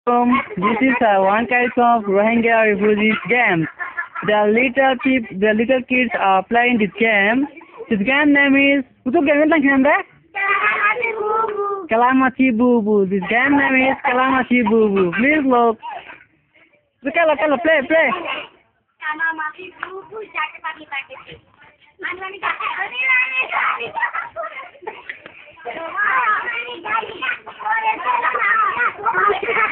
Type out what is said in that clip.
This is one kind of Rohingya refugees game. The little kids are playing this game. This game name is Putu game lang kanda? Kalamati Boo Boo. This game name is Kalamati Boo Boo. Please look. Kala play. Kalamati Boo Boo jaake pagi. Anwani ka.